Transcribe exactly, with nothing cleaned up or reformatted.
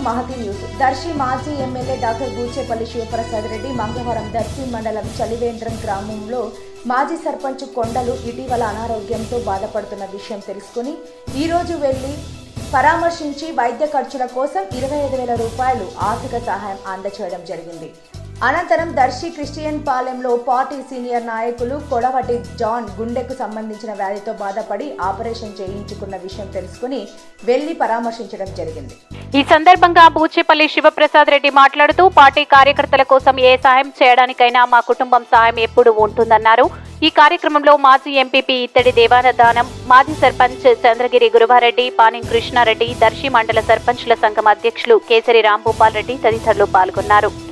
Mahathi news. Darsi మాజీ MLA doctor Buchepalli Sivaprasad Reddy మంగళవారం దర్శి మండలం చలివేంద్రం గ్రామంలో మాజీ సర్పంచ్ కొండలు ఇటీవల అనారోగ్యంతో బాధపడుతున్న విషయం తెలుసుకుని ఈ రోజు వెళ్లి పరామర్శించి వైద్య ఖర్చుల కోసం ఇరవై ఐదు వేల రూపాయలు ఆర్థిక సహాయం అందజేయడం జరిగింది. అనంతరం దర్శి క్రిస్టియన్ పాలెంలో పార్టీ సీనియర్ నాయకులు కొడవటి జాన్ గుండెకు సంబంధించిన వ్యాధితో బాధపడి ఆపరేషన్ చేయించుకున్న విషయం తెలుసుకుని వెళ్లి పరామర్శించడం జరిగింది. ఈ సందర్భంగా బూచేపల్లి శివప్రసాద్ రెడ్డి మాట్లాడుతూ పార్టీ కార్యకర్తల కోసం ఏ సహాయం చేయడానికైనా మా కుటుంబం సహాయం ఎప్పుడు ఉంటుందన్నారు. ఈ కార్యక్రమంలో మాజీ ఎంపీపీ ఇత్తడి దేవానదానం, మాజీ సర్పంచ్ చంద్రగిరి గురువారెడ్డి, పానిం కృష్ణారెడ్డి, దర్శి మండల సర్పంచ్ల సంఘం అధ్యక్షులు కేసరి రాంభూపాల్ రెడ్డి తదితరులు పాల్గొన్నారు.